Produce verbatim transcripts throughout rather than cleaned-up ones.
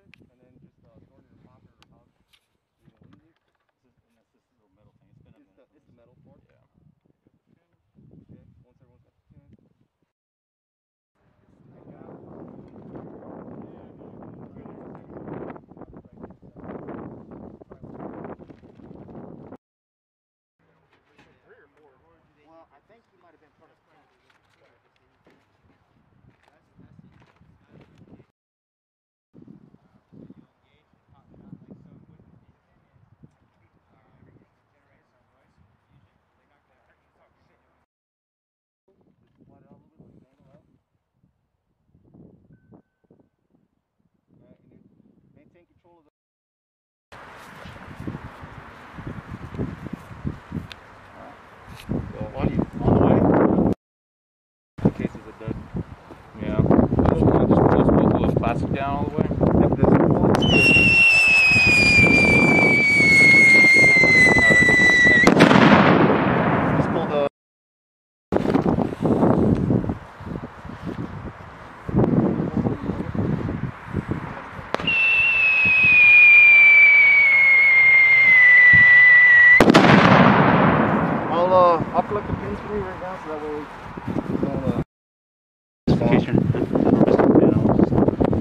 it, and then just uh, store it in your pocket or pouch. You can use it. This is, and that's this little metal thing. It's been It's the, it's the metal part. Yeah. Okay, once everyone's got the pin. Well, I think he might have been part of Maintain control of the So on, you, on the way? in case it's a dead. Yeah. So just want to just close both of those plastic down all the way? Yep, there's a wall. Just pull the I'll uh I'll collect the pins for you right now so that way we don't uh Just in case you're, you know, just,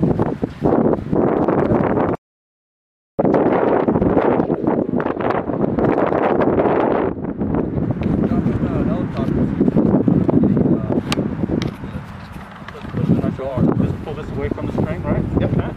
just pull this away from the string, right? Yep. Okay.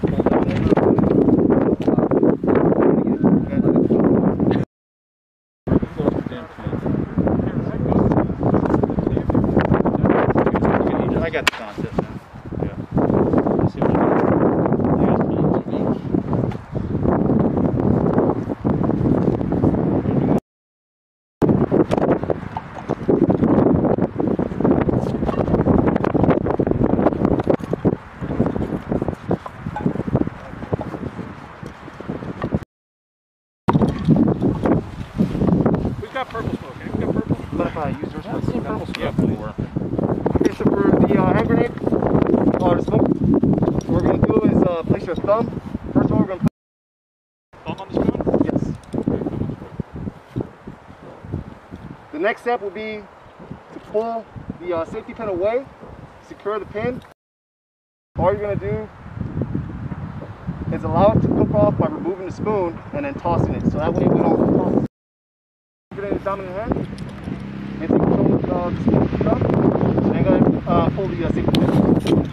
I got the concept now. Yeah. Let's see what I can do. Yeah, it's pulling too much. We've got purple smoke, eh? We've got purple. But if I use yours, I've seen purple smoke yeah, before. Okay, so for the uh, hand grenade, or the smoke, what we're going to do is uh, place your thumb. First of all, we're going to Thumb on the spoon? Yes. The next step will be to pull the uh, safety pin away, secure the pin. All you're going to do is allow it to cook off by removing the spoon and then tossing it. So that way we don't toss. Get it in the dominant hand and take control of uh, the spoon with the thumb. And then go ahead and uh, pull the uh, safety pin.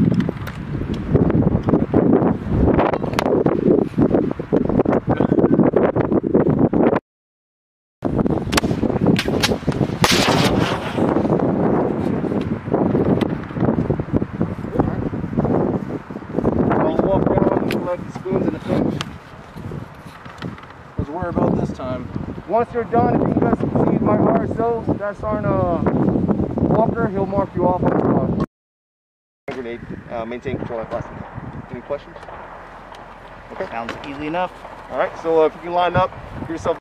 The spoons and the pins. Let's worry about this time. Once you're done, if you guys can see my R S O, that's our uh, Walker, he'll mark you off on the uh, grenade. Uh, maintain control of that plastic. Any questions? Okay. Sounds easy enough. All right, so uh, if you can line up, give yourself.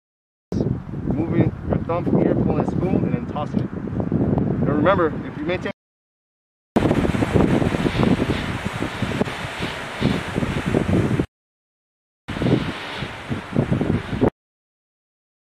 Moving your thumb from here, pulling a spoon, and then tossing it. And remember, if you maintain